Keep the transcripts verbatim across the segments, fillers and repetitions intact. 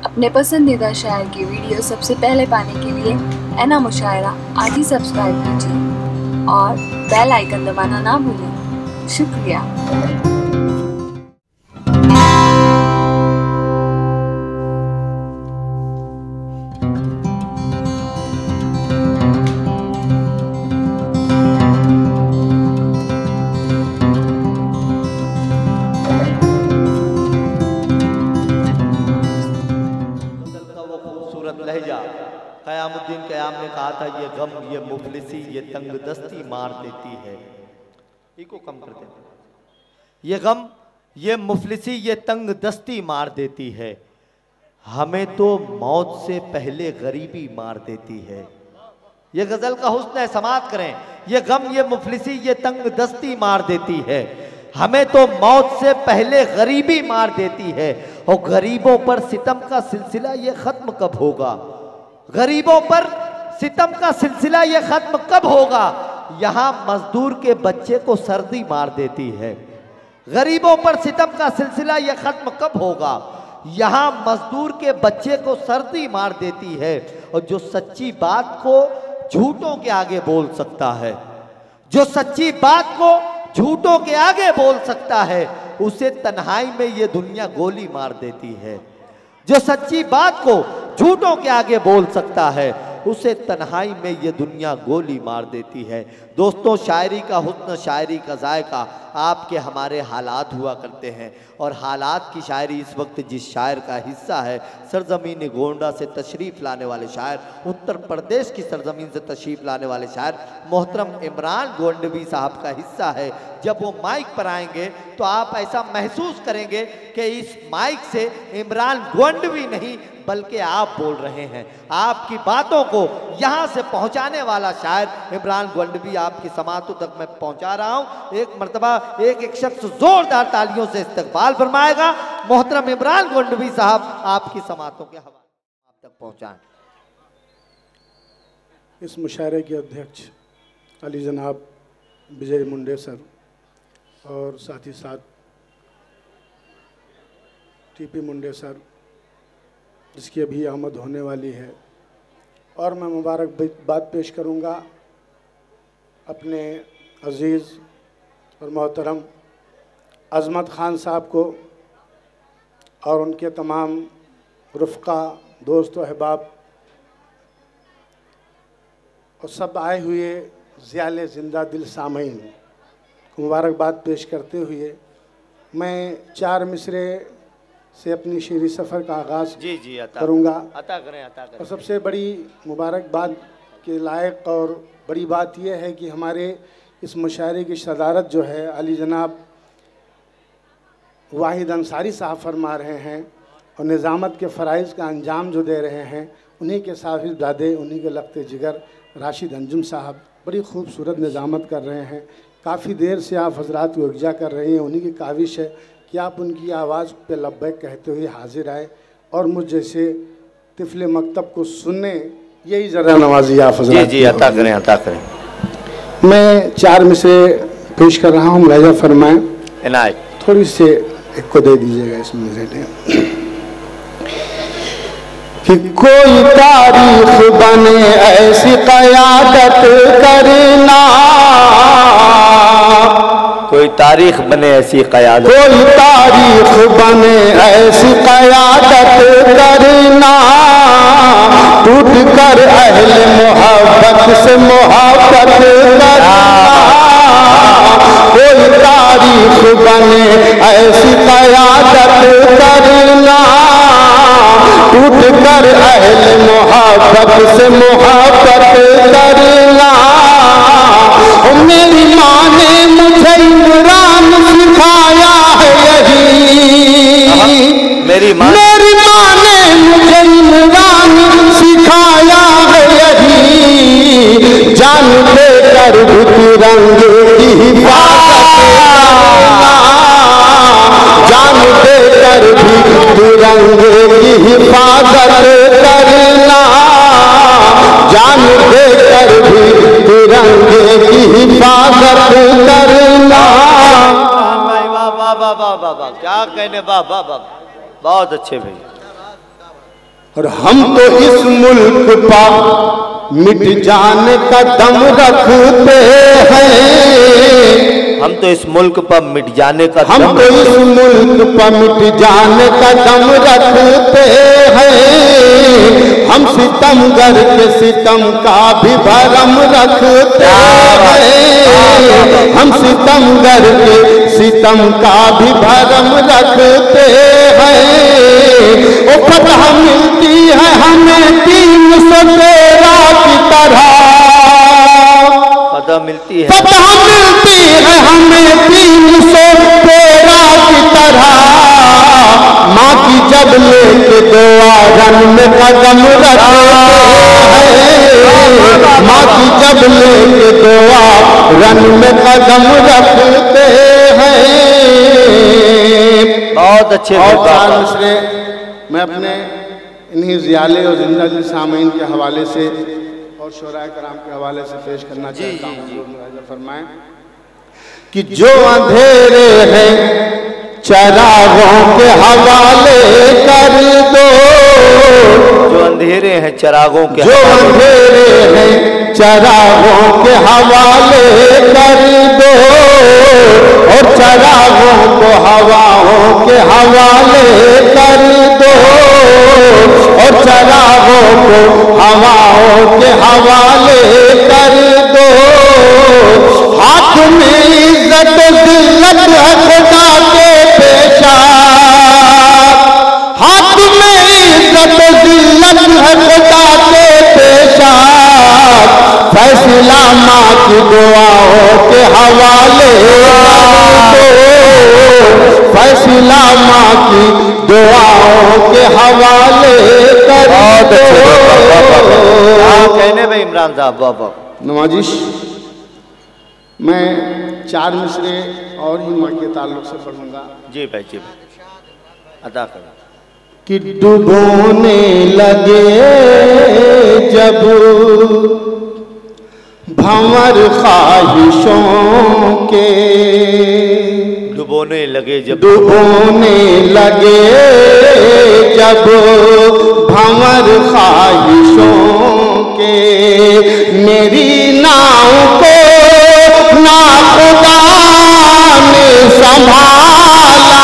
अपने पसंदीदा शायर की वीडियो सबसे पहले पाने के लिए एना मुशायरा आज ही सब्सक्राइब कीजिए और बेल आइकन दबाना ना भूलें। शुक्रिया। लहजा क़यामुद्दीन क़याम ने कहा था, ये गम ये मुफलिसी ये तंग दस्ती मार देती है। इको कम कर देते। ये गम ये मुफलिसी ये तंग दस्ती मार देती है, हमें तो मौत से पहले गरीबी मार देती है। ये गजल का हुस्न है, समात करें। ये गम ये मुफलिसी ये तंग दस्ती मार देती है, हमें तो मौत से पहले गरीबी मार देती है। और गरीबों पर सितम का सिलसिला ये खत्म कब होगा? गरीबों पर सितम का सिलसिला ये खत्म कब होगा? यहाँ मजदूर के बच्चे को सर्दी मार देती है। गरीबों पर सितम का सिलसिला ये खत्म कब होगा? यहाँ मजदूर के बच्चे को सर्दी मार देती है। और जो सच्ची बात को झूठों के आगे बोल सकता है, जो सच्ची बात को झूठों के आगे बोल सकता है, उसे तन्हाई में ये दुनिया गोली मार देती है। जो सच्ची बात को झूठों के आगे बोल सकता है, उसे तन्हाई में ये दुनिया गोली मार देती है। दोस्तों, शायरी का हुस्न, शायरी का जायका आपके हमारे हालात हुआ करते हैं। और हालात की शायरी इस वक्त जिस शायर का हिस्सा है, सरजमीन गोंडा से तशरीफ़ लाने वाले शायर, उत्तर प्रदेश की सरजमीन से तशरीफ़ लाने वाले शायर मोहतरम इमरान गोंडवी साहब का हिस्सा है। जब वो माइक पर आएंगे तो आप ऐसा महसूस करेंगे कि इस माइक से इमरान गोंडवी नहीं बल्कि आप बोल रहे हैं। आपकी बातों को यहाँ से पहुँचाने वाला शायर इमरान गोंडवी आपकी समातों तक मैं पहुँचा रहा हूँ। एक मरतबा एक एक शख्स जोरदार तालियों से इस्तकबाल फरमाएगा। मोहतरम इमरान गोंडवी साहब आपकी समातों के हवाले आप तक पहुँचाएं। इस मुशायरे के अध्यक्ष अली जनाब विजय मुंडे सर और साथ ही साथ टीपी मुंडे सर, जिसकी अभी आमद होने वाली है, और मैं मुबारकबाद पेश करूंगा अपने अज़ीज़ और मोहतरम अज़मत ख़ान साहब को और उनके तमाम रुफ़क़ा, दोस्त और अहबाब और सब आए हुए ज़ियाले ज़िंदा दिल सामईन को मुबारकबाद पेश करते हुए मैं चार मिसरे से अपनी शेरी सफ़र का आगाज़ जी जी अता करूँगा। अता करें, अता करें। और सबसे बड़ी मुबारकबाद के लायक और बड़ी बात यह है कि हमारे इस मुशायरे की सदारत जो है अली जनाब वाहिद अंसारी साहब फरमा रहे हैं, और निज़ामत के फ़राइज़ का अंजाम जो दे रहे हैं उन्हीं के साहिबजादे, उन्हीं के लख्ते जिगर राशिद अंजुम साहब बड़ी खूबसूरत निज़ामत कर रहे हैं। काफ़ी देर से आप हजरात को इक्जा कर रहे हैं। उन्हीं की काविश है कि आप उनकी आवाज़ पे लब्बैक कहते हुए हाजिर आए और मुझ जैसे तिफले मकतब को सुनने, यही ज़रा नवाजी आप हजरात। जी जी अता करें, अता करें। मैं चार मिसरे पेश कर रहा हूँ, मुलाहिजा फरमाएं। इनायत थोड़ी से एक को दे दीजिएगा इसमें मुझे कि कोई तारीख बने ऐसी क़यादत करना, कोई तारीख बने ऐसी क़यादत, कोई तारीख बने ऐसी क़यादत करना, टूट कर अहले मोहब्बत से मोहब्बत करना। कोई तारीख बने ऐसी क़यादत करना, टूट कर अहले मोहब्बत से मोहब्बत करना। मेरी माँ ने मुझे इमरान सिखाया है यही, मेरी माँ मेरी माँ ने मुझे इमरान सिखाया है यही, जान देकर भी तिरंगे की हिफाजत करना, जान देकर भी तिरंगे की हिफाजत करना, जान देकर भी तिरंगे की हिफाजत करना। वाह वाह वाह वाह वाह, क्या कहने, वाह वाह वाह, बहुत अच्छे भाई। और हम तो इस मुल्क पा मिट जाने का दम रखते हैं। हम तो इस मुल्क पर मिट जाने का हम दम तो इस मुल्क पर मिट जाने का दम रखते हैं। हम सितमगर के सितम का भी भरम रखते हैं। हम सितमगर के सितम का भी भरम रखते हैं। ओ फतह मिलती है हमें तीन सौ तेरह की तरह, फतह मिलती है फतह मिलती है हमें तीन सौ तेरह की तरह। माँ की जब लेके दुआ रन में कदम रखते हैं। माँ की जब लेके दुआ रन में कदम रखते हैं। बहुत अच्छे और लोग चार बाबा। मिसरे मैं अपने इन्हीं ज़ियाले और जिंदा दिल सामीन के हवाले से और शोराए कराम के हवाले से पेश करना चाहता हूँ। फरमाएं कि जो अंधेरे हैं चरागों के हवाले कर दो। जो अंधेरे हैं चरागों के जो अंधेरे हैं चरागों के हवाले कर दो। और चरागों को हवाओं के हवाले कर दो। और चरागों को हवाओं के हवाले कर दो। हाथ में इज्जत जिल्लत है खुदा के पेशा। हाथ में इज्जत जिल्लत है खुदा के पेशा। फैसला माँ की दुआओं के हवाले कर दो। फैसला माँ की दुआओं के हवाले कर दो। कहने में इमरान साहब बाबा नवाजिश मैं चार मिसरे और ही माँ के ताल्लुक से पढ़ूंगा। जी भाई जी भाई अदा करो। कि डुबोने लगे जब भंवर ख्वाहिशों के। डुबोने लगे जब डुबोने लगे जब भंवर ख्वाहिशों के। मेरी नाव को ना खुदा ने संभाला।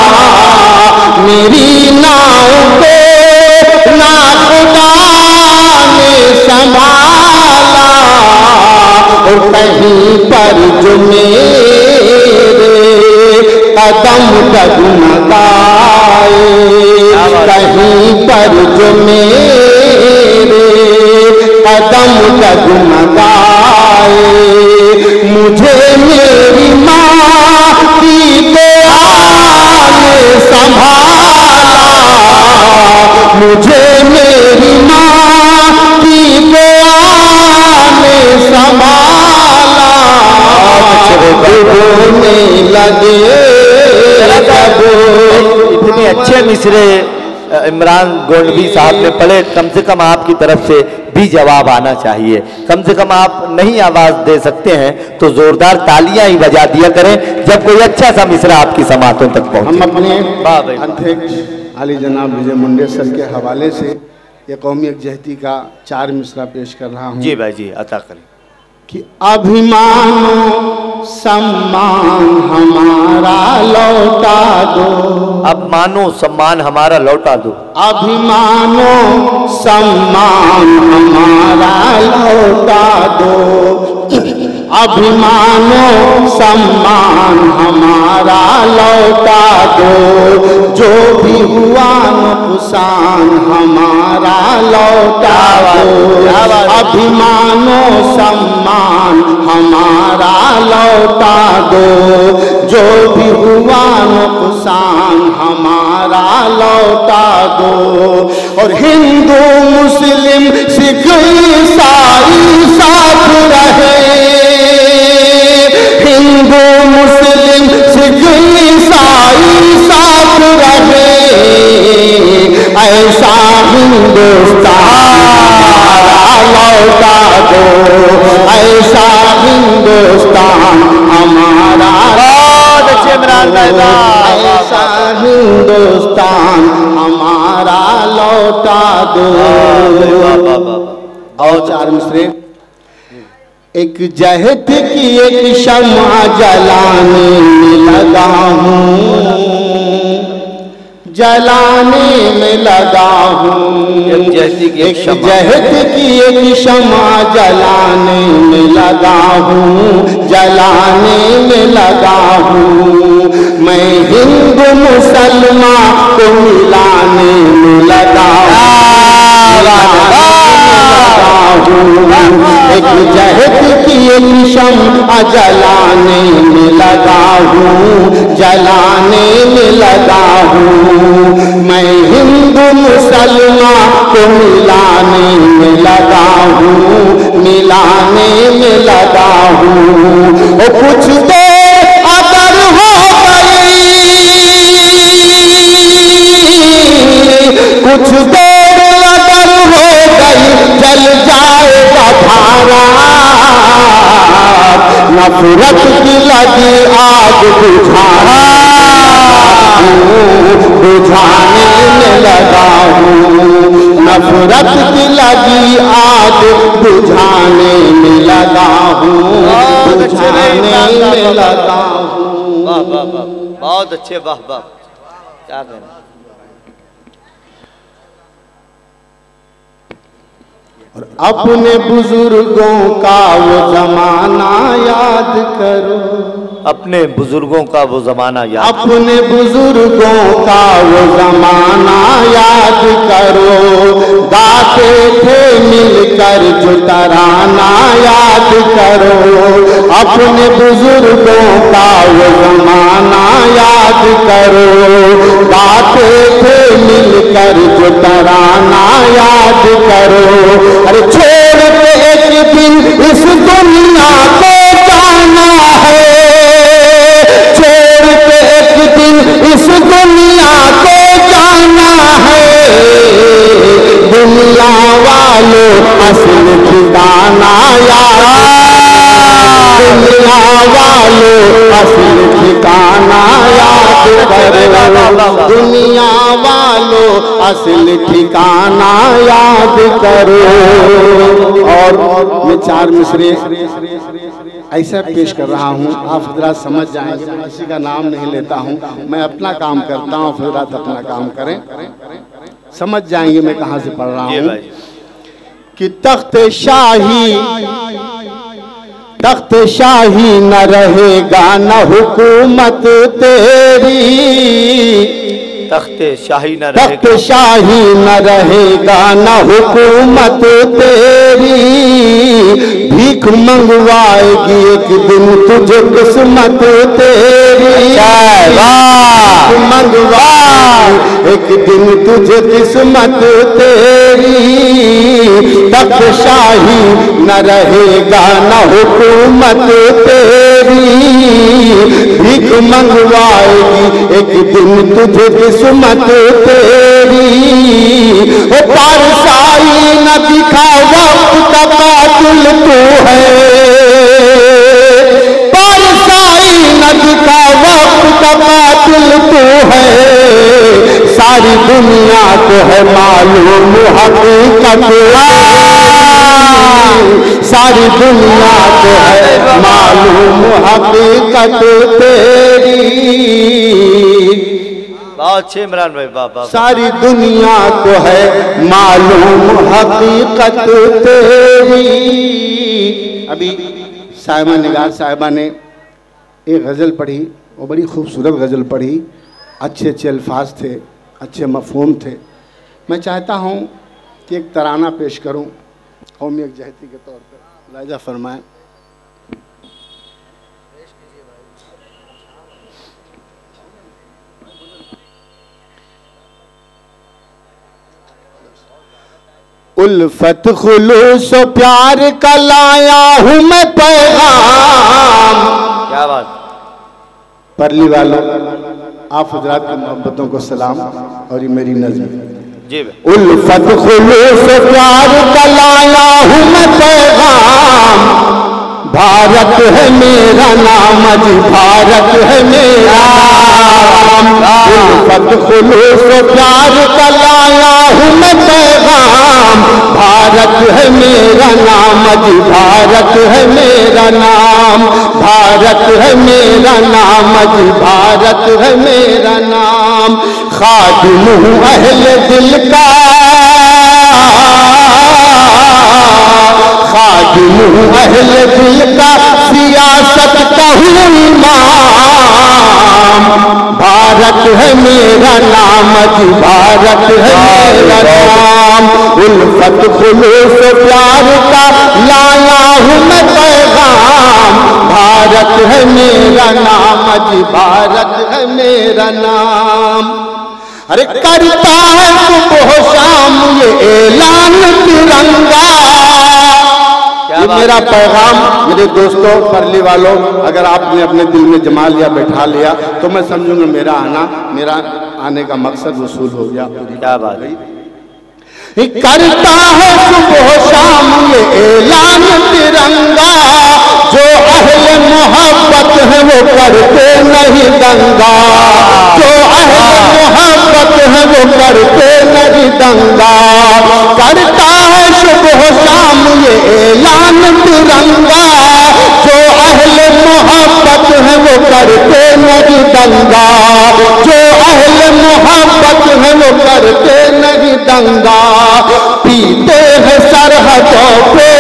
मेरी नाव को ना खुदा ने संभाला। और कहीं पर जो मेरे कदम डगमगाए। कहीं पर जो मेरे कदम डगमगाए। मुझे मेरी माँ की दुआ ने संभाला। मुझे मेरी माँ की दुआ ने संभाला। डूबने लगे इतने अच्छे मिसरे इमरान गोल्डवी साहब ने पढ़े। कम से कम आपकी तरफ से भी जवाब आना चाहिए। कम से कम आप नहीं आवाज दे सकते हैं तो जोरदार तालियां ही बजा दिया करें जब कोई अच्छा सा मिसरा आपकी समातों तक पहुंचे। हम अपने अध्यक्ष आली जनाब विजय मुंडेसर के हवाले से ये कौमी यकजहती का चार मिसरा पेश कर रहा हूँ। जी भाई जी अता करें। कि अभिमानो सम्मान हमारा लौटा दो। अब मानो सम्मान हमारा लौटा दो। अभिमानो सम्मान हमारा लौटा दो। अभिमानो सम्मान हमारा लौटा दो। जो भी हुआ नुकसान हमारा लौटा दो। अभिमानो सम्मान हमारा लौटा दो। जो भी हुआ नुकसान हमारा लौटा दो। और हिंदू मुस्लिम सिख ईसाई साथ रहे। हिंदू मुस्लिम सिख ईसाई साथ रहे। ऐसा हिंदुस्तान लौटा दो। ऐसा हिंदुस्तान हमारा। बहुत अच्छे इमरान भाई साहब। ऐसा हिंदुस्तान हमारा लौटा दो। और चार मिसरे। एक जहद की एक शम्मा जलाने में लगा हूँ, जलाने में लगा हूँ। एक जहद की एक शम्मा जलाने में लगा हूँ, जलाने में लगा हूँ। मैं हिंदू मुसलमान को मिलाने में लगा हूँ। एक जहद की एक शम्मा जलाने में लगा हूँ, जलाने में लगा हूँ। मैं हिंदू मुसलमान को मिलाने में लगा हूँ, मिलाने में लगा हूँ। ओ कुछ देर अगर हो गई, कुछ देर अगर हो गई जल जाएगा भारत। नफरत की लगी आग बुझाना, बुझाने में लगा हूँ। नफरत की लगी आग बुझाने में लगा हूँ, बुझाने में लगा हूँ। वाह वाह वाह, बहुत अच्छे, वाह वाह, क्या कहना। और अपने बुजुर्गों का वो जमाना याद करो, अपने बुजुर्गों का वो जमाना याद, अपने बुजुर्गों का वो जमाना याद करो। गाते थे मिलकर जो तराना याद करो। अपने बुजुर्गों का वो जमाना याद करो। गाते थे मिलकर जो तराना याद करो। अरे छोड़ के एक दिन इस दुनिया को जाना है, छोड़ के एक दिन इस दुनिया को जाना है। दुनिया वालों असल ठिकाना याद, दुनिया वालों असल ठिकाना याद करो। दुनिया वालों असल ठिकाना याद करो। और मैं चार मिसरे ऐसा पेश कर रहा हूँ, आप हजरात समझ जाएंगे। मैं किसी का नाम नहीं लेता हूँ, मैं अपना काम करता हूँ, हजरात अपना काम करें, समझ जाएंगे मैं कहाँ से पढ़ रहा हूँ। कि तख्त शाही, तख्त शाही न रहेगा न हुकूमत तेरी। तख्त शाही न रहेगा, तख्त शाही न रहेगा न हुकूमत तेरी। भीख मंगवाएगी एक दिन तुझे किस्मत तेरी। भीख मंगवाएगी एक दिन तुझे किस्मत तेरी। तख्त शाही न रहेगा न हुकूमत तेरी। भीख मंगवाएगी एक दिन तुझे किस्मत तेरी। ओ पारसाई न दिखा वक्त का कातिल तू है। पारसाई न दिखा वक्त का कातिल तू है। सारी दुनिया को है मालूम हकीकत, सारी दुनिया को है मालूम हकीकत तेरी। बहुत अच्छे इमरान भाई, बाबा। सारी दुनिया को है मालूम हकीकत तेरी। अभी साहिबा निगार साहिबा ने एक गज़ल पढ़ी, वो बड़ी खूबसूरत गज़ल पढ़ी, अच्छे अच्छे अल्फाज थे, अच्छे मफ़हूम थे। मैं चाहता हूँ कि एक तराना पेश करूँ कौमी यकजहती के तौर पर, लाइजा फरमाएं। उल्फत खुलूस प्यार का लाया हूँ मैं पैगाम। क्या बात। परली वालों, आप हजरात की मोहब्बतों को सलाम और ये मेरी नज़्म। जी। उल्फत खुलूस प्यार का लाया हूँ मैं पैगाम। भारत है मेरा नाम जी, भारत है मेरा नाम, उल्फत खुलूस प्यार का लाया हूँ मैं पैगाम। भारत है मेरा नाम जी, भारत है मेरा नाम, भारत है मेरा नाम जी, भारत है मेरा नाम। खादिम हूँ अहले दिल का, खादिम हूँ अहले दिल का, सियासत का हूँ इमाम। भारत है मेरा नाम जी, भारत है मेरा नाम, उल्फत खुलूस प्यार का लाया हूँ मैं पैगाम। भारत है मेरा नाम जी, भारत है मेरा नाम। अरे करता है सुबह शाम ये ऐलान तिरंगा। ये मेरा पैगाम मेरे दोस्तों परली वालों, अगर आपने अपने दिल में जमा लिया, बैठा लिया, तो मैं समझूंगा मेरा आना, मेरा आने का मकसद वसूल हो गया। क्या बात है। करता है सुबह शाम ये ऐलान तिरंगा, जो अहले मोहब्बत है वो करते नहीं दंगा, जो अहले मोहब्बत है वो करते नहीं दंगा। करता है सुबह शाम ये ऐलान तिरंगा, जो अहले मोहब्बत है वो करते नहीं दंगा, जो अहले मोहब्बत है वो करते नहीं दंगा। पीते हैं सरहदों पे,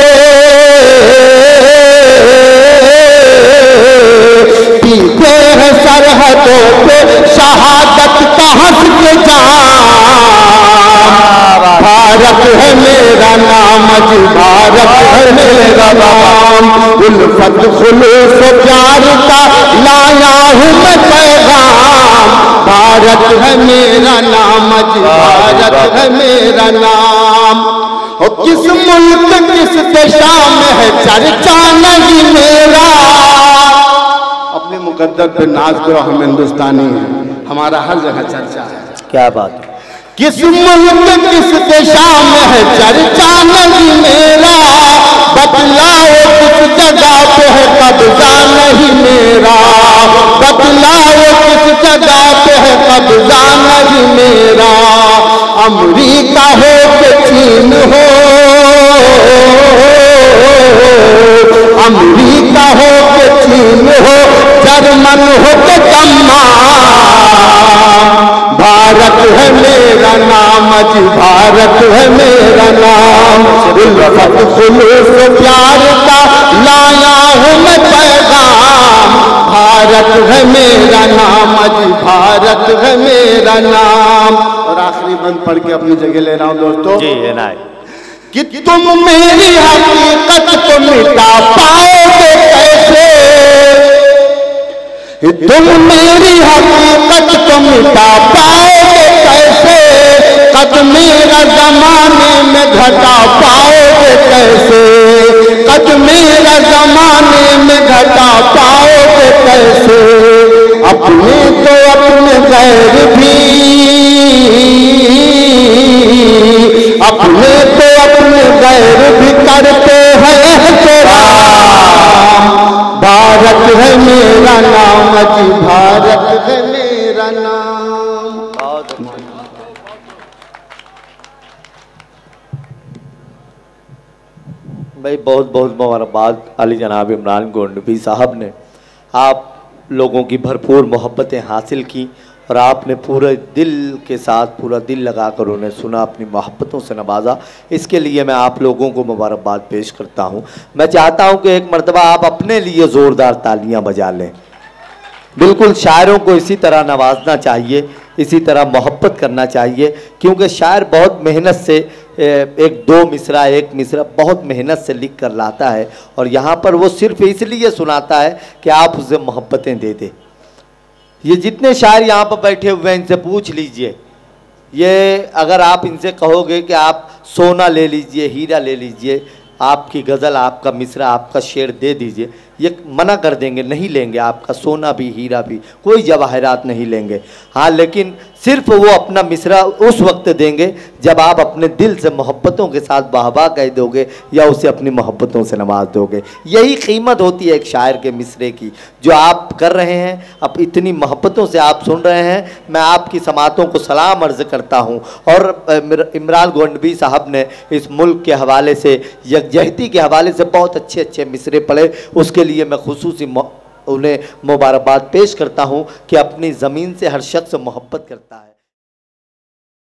पीते हैं सरहदों पे शहादत का हंस के जाम। भारत है मेरा नाम जी, भारत है मेरा नाम, उल्फत खुलूस प्यार का लाया हूँ मैं पैगाम। भारत है मेरा नाम जी, भारत है मेरा नाम। और किस मुल्क किस देशा में है चर्चा नहीं मेरा। अपने मुकद्दर पे नाज करो, हम हिंदुस्तानी हैं, हमारा हर जगह चर्चा है। क्या बात है। किस मुल्क किस देशा में है चर्चा नहीं मेरा, बतलाओ किस जगह पे है कब्जा नहीं मेरा, बतलाओ किस जगह पे है कब्जा नहीं मेरा। अमरीका हो के चीन हो, अमरीका हो के चीन हो, जर्मन हो के तमाम। भारत है मेरा नाम जी, भारत है मेरा नाम, उल्फत खुलूस प्यार का लाया हूँ मैं पैगाम। भारत है मेरा नाम जी, भारत है मेरा नाम। और आखिरी बंद पढ़ के अपनी जगह ले रहा हूँ दोस्तों जी है ना, कि तुम मेरी हकीकत को मिटा पाओगे कैसे, तुम मेरी हकीकत को मिटा पाओगे कैसे, कद मेरा जमाने में घटा पाओगे कैसे, कद मेरा जमाने में घटा पाओगे कैसे। अपने तो अपने गैर भी, अपने तो अपने गैर भी करते हैं एहतराम। भारत है मेरा नाम जी, भारत है मेरा नाम। भाई बहुत बहुत मुबारकबाद अली जनाब इमरान गोंडवी साहब ने, आप लोगों की भरपूर मोहब्बतें हासिल की और आपने पूरे दिल के साथ पूरा दिल लगाकर उन्हें सुना, अपनी मोहब्बतों से नवाजा। इसके लिए मैं आप लोगों को मुबारकबाद पेश करता हूं। मैं चाहता हूं कि एक मरतबा आप अपने लिए ज़ोरदार तालियां बजा लें। बिल्कुल शायरों को इसी तरह नवाजना चाहिए, इसी तरह मोहब्बत करना चाहिए, क्योंकि शायर बहुत मेहनत से एक दो मिसरा एक मिसरा बहुत मेहनत से लिख कर लाता है और यहाँ पर वो सिर्फ इसलिए सुनाता है कि आप उसे मोहब्बतें दे दें। ये जितने शायर यहाँ पर बैठे हुए हैं इनसे पूछ लीजिए, ये अगर आप इनसे कहोगे कि आप सोना ले लीजिए, हीरा ले लीजिए, आपकी गज़ल, आपका मिसरा, आपका शेर दे दीजिए, ये मना कर देंगे, नहीं लेंगे आपका सोना भी हीरा भी, कोई जवाहरात नहीं लेंगे। हाँ, लेकिन सिर्फ वो अपना मिसरा उस वक्त देंगे जब आप अपने दिल से मोहब्बतों के साथ वाह वाह कह दोगे या उसे अपनी मोहब्बतों से नवाज दोगे। यही कीमत होती है एक शायर के मिसरे की, जो आप कर रहे हैं, अब इतनी मोहब्बतों से आप सुन रहे हैं। मैं आपकी समातों को सलाम अर्ज़ करता हूँ। और इमरान गोंडवी साहब ने इस मुल्क के हवाले से, यकजहती के हवाले से बहुत अच्छे अच्छे मिसरे पढ़े, उसके लिए मैं खुसूसी उन्हें मुबारकबाद पेश करता हूँ कि अपनी ज़मीन से हर शख्स मोहब्बत करता है।